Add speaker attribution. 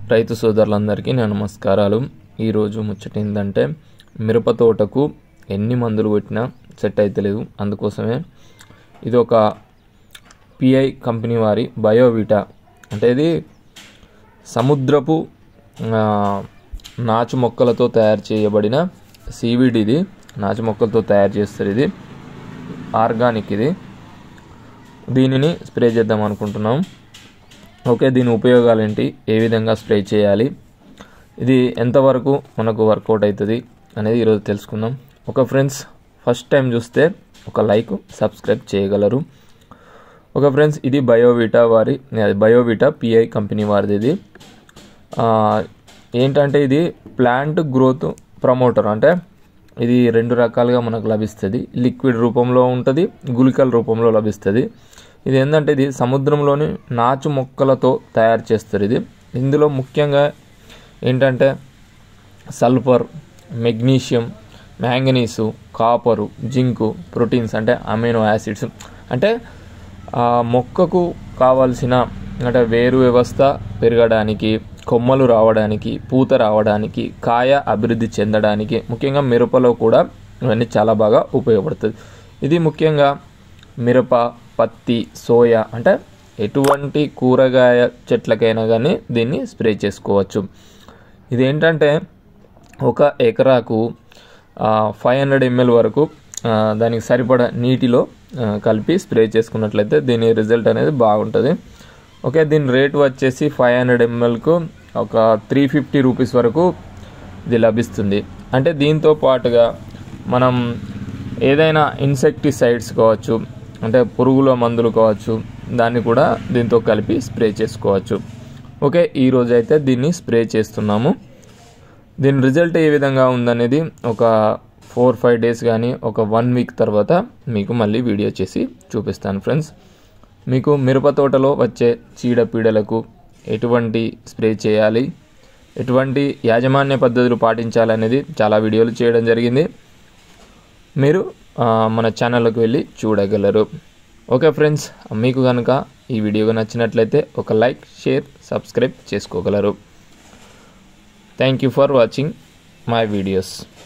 Speaker 1: రైతు సోదరులందరికీ నా నమస్కారాలు. ఈరోజు ముచ్చట ఏంటంటే మిరప తోటకు ఎన్ని మందులు కొట్టినా సెట్ అయితలేదు. అందుకోసమే ఇది ఒక పిఐ కంపెనీ వారి బయోవిటా, అంటే ఇది సముద్రపు నాచు మొక్కలతో తయారు చేయబడిన సీవీడ్. ఇది నాచు మొక్కలతో తయారు చేస్తారు. ఇది ఆర్గానిక్. ఇది దీనిని స్ప్రే చేద్దాం అనుకుంటున్నాం. ఓకే, దీని ఉపయోగాలు ఏంటి, ఏ విధంగా స్ప్రే చేయాలి, ఇది ఎంతవరకు మనకు వర్కౌట్ అవుతుంది అనేది ఈరోజు తెలుసుకుందాం. ఓకే ఫ్రెండ్స్, ఫస్ట్ టైం చూస్తే ఒక లైక్, సబ్స్క్రైబ్ చేయగలరు. ఓకే ఫ్రెండ్స్, ఇది బయోవిటా పిఐ కంపెనీ వారిది. ఇది ఏంటంటే ఇది ప్లాంట్ గ్రోత్ ప్రమోటర్. అంటే ఇది రెండు రకాలుగా మనకు లభిస్తుంది. లిక్విడ్ రూపంలో ఉంటుంది, గుళికల రూపంలో లభిస్తుంది. ఇది ఏంటంటే ఇది సముద్రంలోని నాచు మొక్కలతో తయారు చేస్తారు. ఇందులో ముఖ్యంగా ఏంటంటే sulphur, magnesium, manganese, copper, zinc, proteins అంటే అమైనో యాసిడ్స్, అంటే మొక్కకు కావాల్సిన అంటే వేరు వ్యవస్థ పెరగడానికి, కొమ్మలు రావడానికి, పూత రావడానికి, కాయ అభివృద్ధి చెందడానికి, ముఖ్యంగా మిరపలో కూడా ఇవన్నీ చాలా బాగా ఉపయోగపడుతుంది. ఇది ముఖ్యంగా మిరప, పత్తి, సోయా అంటే ఎటువంటి కూరగాయ చెట్లకైనా కానీ దీన్ని స్ప్రే చేసుకోవచ్చు. ఇది ఏంటంటే ఒక ఎకరాకు 500 ml వరకు దానికి సరిపడా నీటిలో కలిపి స్ప్రే చేసుకున్నట్లయితే దీని రిజల్ట్ అనేది బాగుంటుంది. ఓకే, దీని రేటు వచ్చేసి 500 mlకు ఒక 350 రూపీస్ వరకు ఇది లభిస్తుంది. అంటే దీంతో పాటుగా మనం ఏదైనా ఇన్సెక్టిసైడ్స్ కావచ్చు, అంటే పురుగుల మందులు కావచ్చు, దాన్ని కూడా దీంతో కలిపి స్ప్రే చేసుకోవచ్చు. ఓకే, ఈరోజు అయితే దీన్ని స్ప్రే చేస్తున్నాము. దీని రిజల్ట్ ఏ విధంగా ఉందనేది ఒక 4-5 డేస్ కానీ ఒక 1 వీక్ తర్వాత మీకు మళ్ళీ వీడియో చేసి చూపిస్తాను. ఫ్రెండ్స్, మీకు మిరప తోటలో వచ్చే చీడపీడలకు ఎటువంటి స్ప్రే చేయాలి, ఎటువంటి యాజమాన్య పద్ధతులు పాటించాలనేది చాలా వీడియోలు చేయడం జరిగింది. మీరు మన ఛానల్లోకి వెళ్ళి చూడగలరు. ఓకే ఫ్రెండ్స్, మీకు కనుక ఈ వీడియో నచ్చినట్లయితే ఒక లైక్, షేర్, సబ్స్క్రైబ్ చేసుకోగలరు. Thank you for watching my videos.